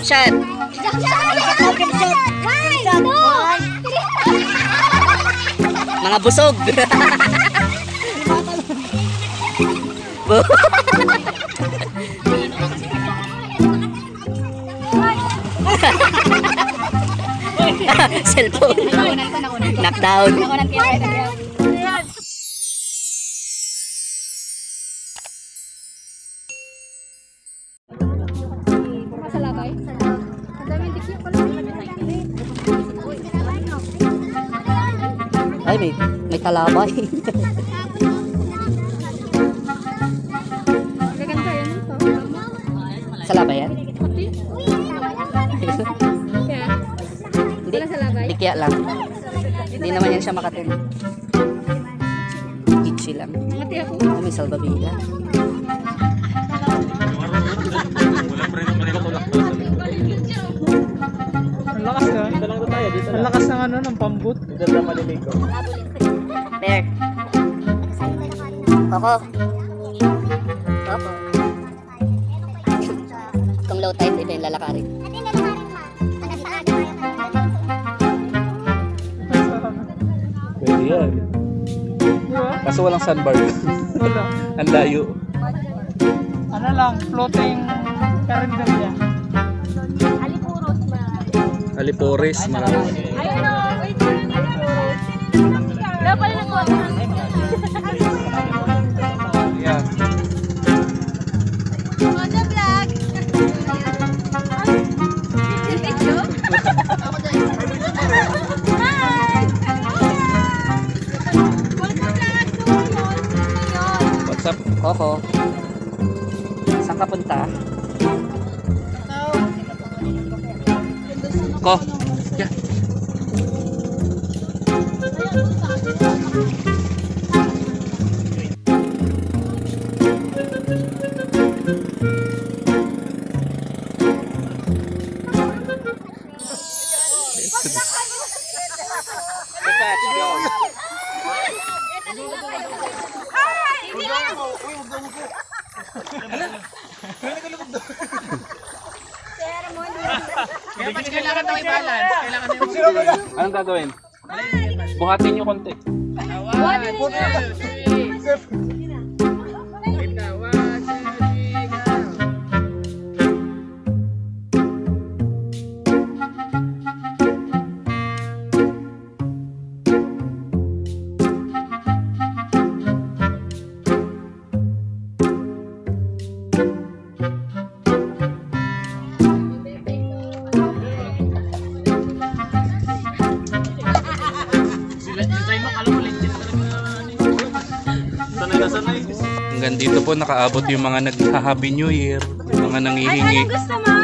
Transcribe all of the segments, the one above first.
shot. Mga busog. Cellphone. Knockdown. Ay, may kalabay. Salabay yan? Hindi kaya lang. Hindi naman yan siya makatin. Itchy lang. Oh, may salbabida. Ang lakas ng ano, ng pambut. Dito na maliligo. Bear. Coco. Coco. Kung low tide, iba yung lalakarin. Pwede yan. Kaso walang sandbar. Wala. Ang layo. Ano lang, floating karinderya. Alipores, marami. Ayun o, wait. Wala pala na po. Yan. Moda vlog. Video? Hi! Moda vlog. What's up? Coco. Saan ka punta? Ko. Yeah. Kailangan daw i-balance. Anong gagawin? Buhatin nyo konti. Hanggang dito po nakaabot yung mga nag-Happy New Year, yung mga nangihingi. Anong gusto mo?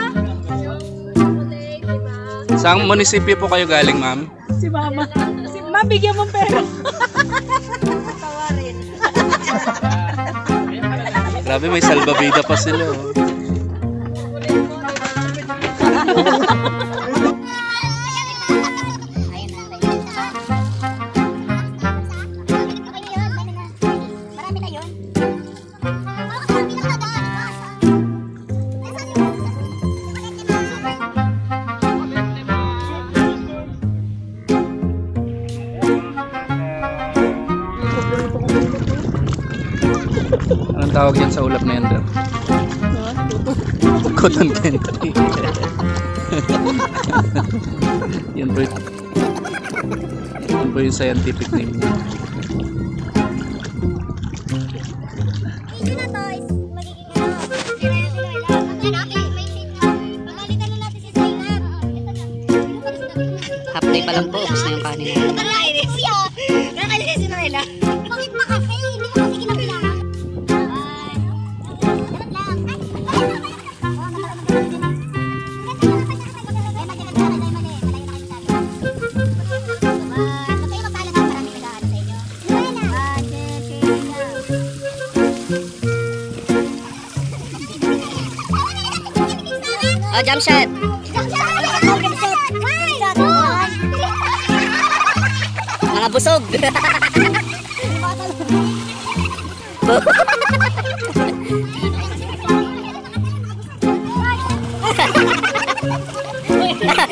Saang munisipyo po kayo galing, ma'am? Si mama. Ma'am, bigyan mo pera. Grabe, may salbabida pa sila. Oh. Anong tawag yan sa ulap na yan, Dad? Cotton candy. Yan po yung scientific name niya. Half day pa lang po, ubos na yung kanin. Nakalinis si Noela. Bakit ba kasi? Hindi ko kasi kinabilangan. Oh, jump shot. Mga busog.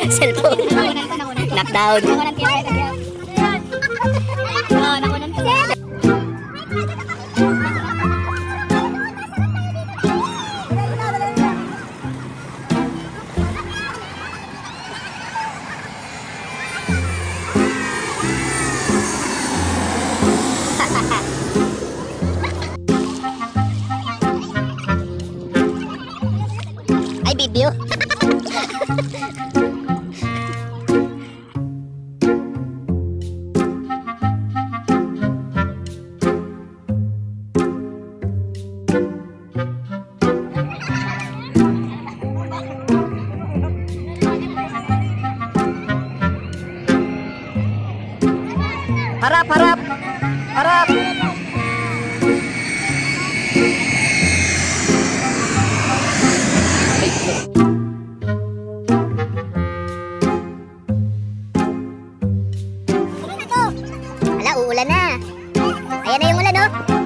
Cellphone. Knockdown. Nakunan ko yan. Oo, nakunan ko yan. Ay, bibyo. Harap, harap. Harap. Wala, uulan na. Ayan na yung ulan, oh.